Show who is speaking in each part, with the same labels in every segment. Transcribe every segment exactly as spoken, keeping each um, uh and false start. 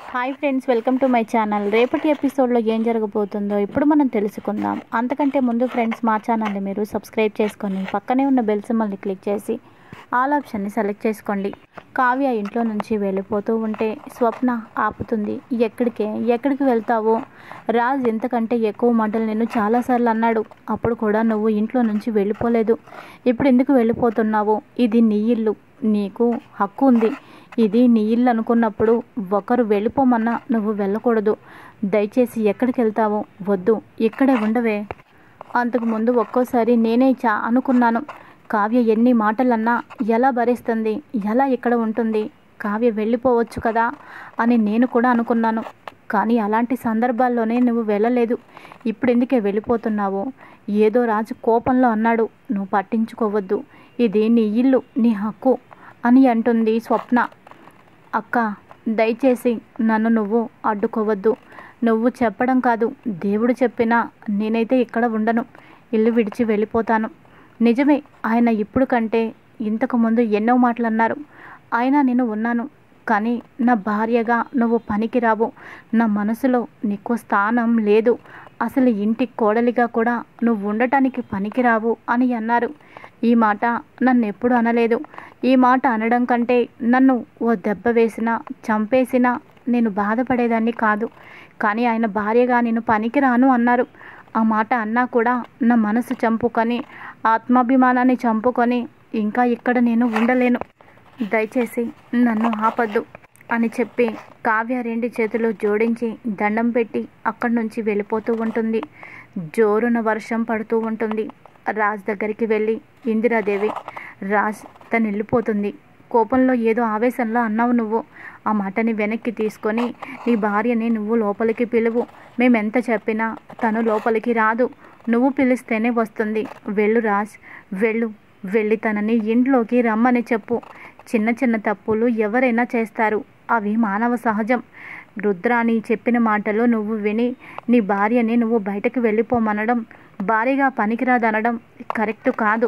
Speaker 1: Hi friends, welcome to my channel. రేపటి ఎపిసోడ్లో ఏం జరగబోతుందో ఇప్పుడు మనం తెలుసుకుందాం. అంతకంటే ముందు ఫ్రెండ్స్, మా ఛానల్ని మీరు సబ్స్క్రైబ్ చేసుకొని పక్కనే ఉన్న బెల్ సింబల్ని క్లిక్ చేసి ఆల్ ఆప్షన్ని సెలెక్ట్ చేసుకోండి. కావ్య ఇంట్లో నుంచి వెళ్ళిపోతూ ఉంటే స్వప్న ఆపుతుంది. ఎక్కడికే ఎక్కడికి వెళ్తావో? రాజ్ ఇంతకంటే ఎక్కువ మాటలు నేను చాలాసార్లు అన్నాడు. అప్పుడు కూడా నువ్వు ఇంట్లో నుంచి వెళ్ళిపోలేదు. ఇప్పుడు ఎందుకు వెళ్ళిపోతున్నావు? ఇది నీ ఇల్లు, నీకు హక్కు ఉంది. ఇది నీ ఇల్లు అనుకున్నప్పుడు ఒకరు వెళ్ళిపోమన్నా నువ్వు వెళ్ళకూడదు. దయచేసి ఎక్కడికి వెళ్తావో? వద్దు, ఇక్కడే ఉండవే. అంతకుముందు ఒక్కోసారి నేనే చా అనుకున్నాను, కావ్య ఎన్ని మాటలన్నా ఎలా భరిస్తుంది, ఎలా ఇక్కడ ఉంటుంది, కావ్య వెళ్ళిపోవచ్చు కదా అని నేను కూడా అనుకున్నాను. కానీ అలాంటి సందర్భాల్లోనే నువ్వు వెళ్ళలేదు. ఇప్పుడు ఎందుకే వెళ్ళిపోతున్నావు? ఏదో రాజు కోపంలో అన్నాడు, నువ్వు పట్టించుకోవద్దు, ఇది నీ ఇల్లు, నీ హక్కు అని అంటుంది స్వప్న. అక్క, దయచేసి నన్ను నువ్వు అడ్డుకోవద్దు. నువ్వు చెప్పడం కాదు, దేవుడు చెప్పినా నేనైతే ఇక్కడ ఉండను, ఇల్లు విడిచి వెళ్ళిపోతాను. నిజమే, ఆయన ఇప్పుడు కంటే ఇంతకుముందు ఎన్నో మాటలు అన్నారు. అయినా నేను ఉన్నాను. కానీ నా భార్యగా నువ్వు పనికిరావు. నా మనసులో నీకు స్థానం లేదు. అసలు ఇంటి కోడలిగా కూడా నువ్వు ఉండటానికి పనికిరావు అని అన్నారు. ఈ మాట నన్ను ఎప్పుడు అనలేదు. ఈ మాట అనడం కంటే నన్ను ఓ దెబ్బ వేసినా చంపేసినా నేను బాధపడేదాన్ని కాదు. కానీ ఆయన భార్యగా నేను పనికిరాను అన్నారు. ఆ మాట అన్నా కూడా నా మనసు చంపుకొని, ఆత్మాభిమానాన్ని చంపుకొని ఇంకా ఇక్కడ నేను ఉండలేను. దయచేసి నన్ను ఆపద్దు అని చెప్పి కావ్య రెండు చేతులు జోడించి దండం పెట్టి అక్కడి నుంచి వెళ్ళిపోతూ ఉంటుంది. జోరున వర్షం పడుతూ ఉంటుంది. రాజ్ దగ్గరికి వెళ్ళి, ఇందిరాదేవి, రాజ్ తను వెళ్ళిపోతుంది. కోపంలో ఏదో ఆవేశంలో అన్నావు నువ్వు. ఆ మాటని వెనక్కి తీసుకొని నీ భార్యని నువ్వు లోపలికి పిలువు. మేమెంత చెప్పినా తను లోపలికి రాదు. నువ్వు పిలిస్తేనే వస్తుంది. వెళ్ళు రాజ్, వెళ్ళు. వెళ్ళి తనని ఇంట్లోకి రమ్మని చెప్పు. చిన్న చిన్న తప్పులు ఎవరైనా చేస్తారు, అవి మానవ సహజం. రుద్రాని చెప్పిన మాటలు నువ్వు విని నీ భార్యని నువ్వు బయటకు వెళ్ళిపోమనడం, భార్యగా పనికిరాదనడం కరెక్ట్ కాదు.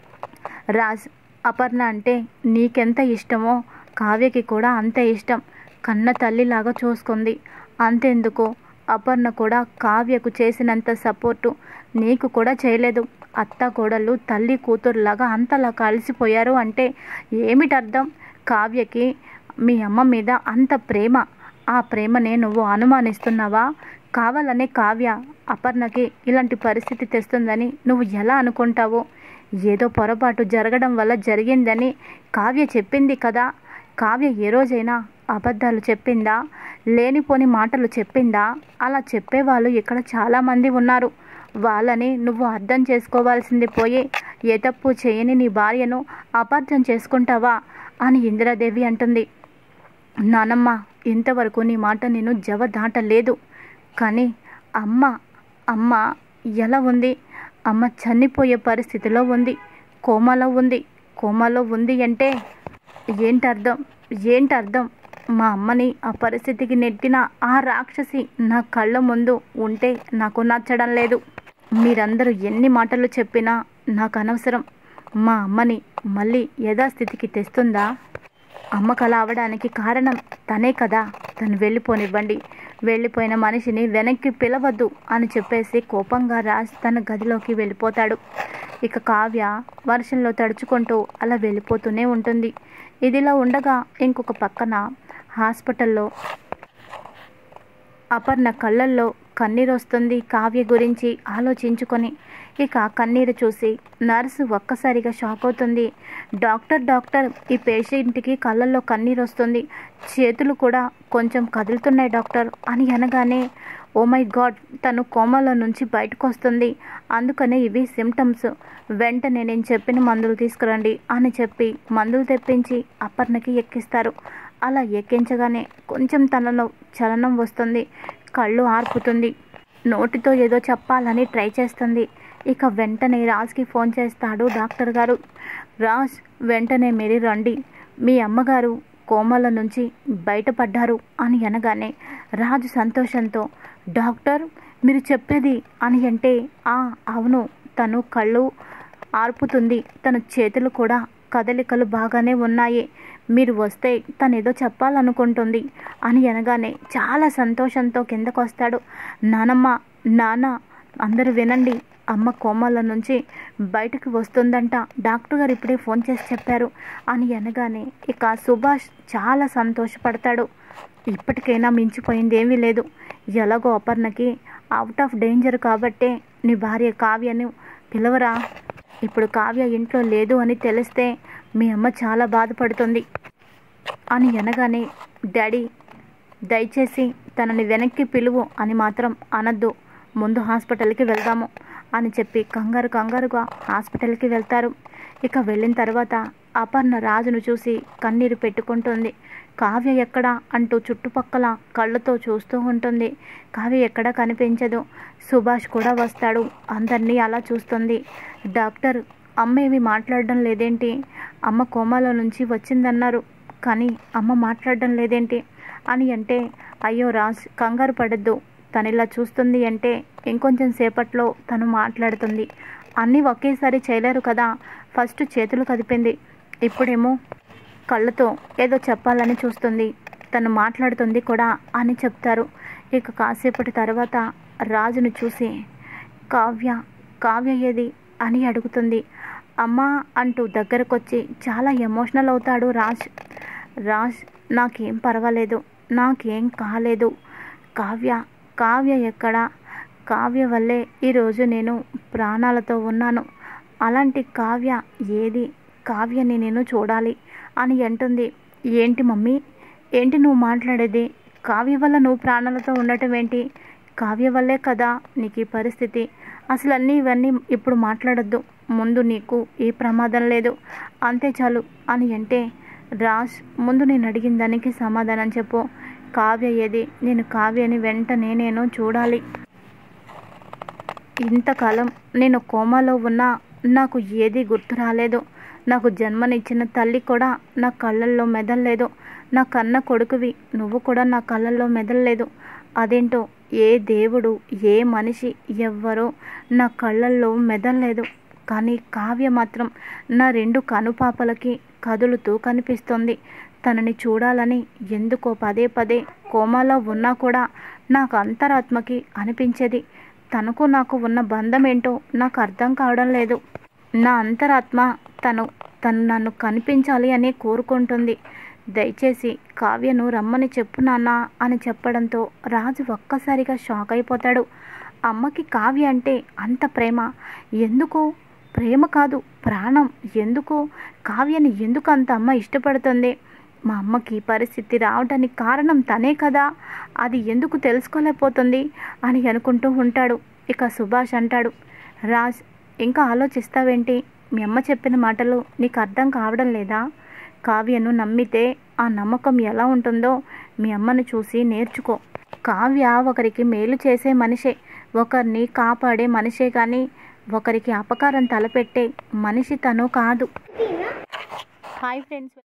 Speaker 1: రాజ్, అపర్ణ అంటే నీకెంత ఇష్టమో కావ్యకి కూడా అంతే ఇష్టం. కన్న తల్లిలాగా చూసుకుంది. అంతెందుకు, అపర్ణ కూడా కావ్యకు చేసినంత సపోర్టు నీకు కూడా చేయలేదు. అత్త కోడళ్ళు తల్లి కూతురులాగా అంతలా కలిసిపోయారు అంటే ఏమిటర్థం? కావ్యకి మీ అమ్మ మీద అంత ప్రేమ. ఆ ప్రేమనే నువ్వు అనుమానిస్తున్నావా? కావాలనే కావ్య అపర్ణకి ఇలాంటి పరిస్థితి తెస్తుందని నువ్వు ఎలా అనుకుంటావో? ఏదో పొరపాటు జరగడం వల్ల జరిగిందని కావ్య చెప్పింది కదా. కావ్య ఏ రోజైనా అబద్ధాలు చెప్పిందా? లేనిపోని మాటలు చెప్పిందా? అలా చెప్పేవాళ్ళు ఇక్కడ చాలామంది ఉన్నారు. వాళ్ళని నువ్వు అర్థం చేసుకోవాల్సింది పోయి ఏ తప్పు చేయని నీ భార్యను అపార్థం చేసుకుంటావా అని ఇందిరాదేవి అంటుంది. నానమ్మ, ఇంతవరకు నీ మాట నేను జవ దాటలేదు. కానీ అమ్మ అమ్మ ఎలా ఉంది? అమ్మ చనిపోయే పరిస్థితిలో ఉంది, కోమాలో ఉంది. కోమాలో ఉంది అంటే ఏంటర్థం? ఏంటర్థం? మా అమ్మని ఆ పరిస్థితికి నెట్టిన ఆ రాక్షసి నా కళ్ళ ముందు ఉంటే నాకు నచ్చడం లేదు. మీరందరూ ఎన్ని మాటలు చెప్పినా నాకు అనవసరం. మా అమ్మని మళ్ళీ యథాస్థితికి తెస్తుందా? అమ్మకు అలా అవడానికి కారణం తనే కదా. తను వెళ్ళిపోనివ్వండి. వెళ్ళిపోయిన మనిషిని వెనక్కి పిలవద్దు అని చెప్పేసి కోపంగా రాజ్ తన గదిలోకి వెళ్ళిపోతాడు. ఇక కావ్య వర్షంలో తడుచుకుంటూ అలా వెళ్ళిపోతూనే ఉంటుంది. ఇదిలా ఉండగా ఇంకొక పక్కన హాస్పిటల్లో అపర్ణ కళ్ళల్లో కన్నీరు వస్తుంది. కావ్య గురించి ఆలోచించుకొని ఇక కన్నీరు చూసి నర్సు ఒక్కసారిగా షాక్ అవుతుంది. డాక్టర్ డాక్టర్ ఈ పేషెంట్కి కళ్ళల్లో కన్నీరు వస్తుంది, చేతులు కూడా కొంచెం కదులుతున్నాయి డాక్టర్ అని అనగానే, ఓ మై గాడ్, తను కోమాలో నుంచి బయటకు వస్తుంది, అందుకనే ఇవి సిమ్టమ్స్, వెంటనే నేను చెప్పిన మందులు తీసుకురండి అని చెప్పి మందులు తెప్పించి అపర్ణకి ఎక్కిస్తారు. అలా ఎక్కించగానే కొంచెం తనలో చలనం వస్తుంది. కళ్ళు ఆర్పుతుంది. నోటితో ఏదో చెప్పాలని ట్రై చేస్తుంది. ఇక వెంటనే రాజ్కి ఫోన్ చేస్తాడు డాక్టర్ గారు. రాజ్, వెంటనే మీరు రండి, మీ అమ్మగారు కోమాల నుంచి బయటపడ్డారు అని అనగానే రాజు సంతోషంతో, డాక్టర్ మీరు చెప్పేది అని అంటే, ఆ అవును, తను కళ్ళు ఆర్పుతుంది, తన చేతులు కూడా కదలికలు బాగానే ఉన్నాయి, మీరు వస్తే తను ఏదో చెప్పాలనుకుంటుంది అని అనగానే చాలా సంతోషంతో కిందకు వస్తాడు. నానమ్మ, నాన్న అందరూ వినండి, అమ్మ కోమాల నుంచి బయటకు వస్తుందంట, డాక్టర్ గారు ఇప్పుడే ఫోన్ చేసి చెప్పారు అని అనగానే ఇక సుభాష్ చాలా సంతోషపడతాడు. ఇప్పటికైనా మించిపోయింది ఏమీ లేదు, ఎలాగో అపర్ణకి అవుట్ ఆఫ్ డేంజర్ కాబట్టే నీ భార్య కావ్యను పిలవరా, ఇప్పుడు కావ్య ఇంట్లో లేదు అని తెలిస్తే మీ అమ్మ చాలా బాధపడుతుంది అని అనగానే డాడీ దయచేసి తనని వెనక్కి పిలువు అని మాత్రం అనద్దు, ముందు హాస్పిటల్కి వెళ్దాము అని చెప్పి కంగారు కంగారుగా హాస్పిటల్కి వెళ్తారు. ఇక వెళ్ళిన తర్వాత అపర్ణ రాజును చూసి కన్నీరు పెట్టుకుంటుంది. కావ్య ఎక్కడా అంటూ చుట్టుపక్కల కళ్ళతో చూస్తూ ఉంటుంది. కావ్య ఎక్కడా కనిపించదు. సుభాష్ కూడా వస్తాడు, అందరినీ అలా చూస్తుంది. డాక్టర్, అమ్మ ఏమి మాట్లాడడం లేదేంటి, అమ్మ కోమాలో నుంచి వచ్చిందన్నారు కానీ అమ్మ మాట్లాడడం లేదేంటి అని అంటే, అయ్యో రాజ్ కంగారు పడద్దు, తను ఇలా చూస్తుంది అంటే ఇంకొంచెం సేపట్లో తను మాట్లాడుతుంది, అన్నీ ఒకేసారి చేయలేరు కదా, ఫస్ట్ చేతులు కదిపింది, ఇప్పుడేమో కళ్ళతో ఏదో చెప్పాలని చూస్తుంది, తను మాట్లాడుతుంది కూడా అని చెప్తారు. ఇక కాసేపటి తర్వాత రాజును చూసి కావ్య కావ్య ఏది అని అడుగుతుంది. అమ్మా అంటూ దగ్గరకొచ్చి చాలా ఎమోషనల్ అవుతాడు రాజ్. రాజ్ నాకేం పర్వాలేదు, నాకేం కాలేదు, కావ్య కావ్య ఎక్కడ, కావ్య వల్లే ఈరోజు నేను ప్రాణాలతో ఉన్నాను, అలాంటి కావ్య ఏది, కావ్యని నేను చూడాలి అని అంటుంది. ఏంటి మమ్మీ, ఏంటి నువ్వు మాట్లాడేది, కావ్య వల్ల నువ్వు ప్రాణాలతో ఉండటం ఏంటి, కావ్య వల్లే కదా నీకు ఈ పరిస్థితి, అసలు అన్నీ ఇవన్నీ ఇప్పుడు మాట్లాడొద్దు, ముందు నీకు ఈ ప్రమాదం లేదు, అంతే చాలు అని అంటే, రాజ్ ముందు నేను అడిగిన దానికి సమాధానం చెప్పు, కావ్య ఏది, నేను కావ్యని వెంటనే నేను చూడాలి, ఇంతకాలం నేను కోమాలో ఉన్నా నాకు ఏది గుర్తు రాలేదు, నాకు జన్మనిచ్చిన తల్లి కూడా నా కళ్ళల్లో మెదల్లేదు, నా కన్న కొడుకువి నువ్వు కూడా నా కళ్ళల్లో మెదల్లేదు, అదేంటో ఏ దేవుడు ఏ మనిషి ఎవ్వరో నా కళ్ళల్లో మెదల్లేదు, కానీ కావ్య మాత్రం నా రెండు కనుపాపలకి కదులుతూ కనిపిస్తుంది, తనని చూడాలని ఎందుకో పదే పదే కోమాలో ఉన్నా కూడా నాకు అంతరాత్మకి అనిపించేది, తనకు నాకు ఉన్న బంధం ఏంటో నాకు అర్థం కావడం లేదు, నా అంతరాత్మ తను తను నన్ను కనిపించాలి అని కోరుకుంటుంది, దయచేసి కావ్యను రమ్మని చెప్పు నాన్న అని చెప్పడంతో రాజు ఒక్కసారిగా షాక్ అయిపోతాడు. అమ్మకి కావ్య అంటే అంత ప్రేమ, ఎందుకు ప్రేమ కాదు ప్రాణం, ఎందుకు కావ్యని ఎందుకు అంత అమ్మ ఇష్టపడుతుంది, మా అమ్మకి పరిస్థితి రావడానికి కారణం తనే కదా, అది ఎందుకు తెలుసుకోలేకపోతుంది అని అనుకుంటూ ఉంటాడు. ఇక సుభాష్ అంటాడు, రాజ్ ఇంకా ఆలోచిస్తావేంటి, మీ అమ్మ చెప్పిన మాటలు నీకు అర్థం కావడం లేదా, కావ్యను నమ్మితే ఆ నమ్మకం ఎలా ఉంటుందో మీ అమ్మను చూసి నేర్చుకో, కావ్య ఒకరికి మేలు చేసే మనిషే, ఒకరిని కాపాడే మనిషే కానీ ఒకరికి అపకారం తలపెట్టే మనిషి తను కాదు. Hi friends.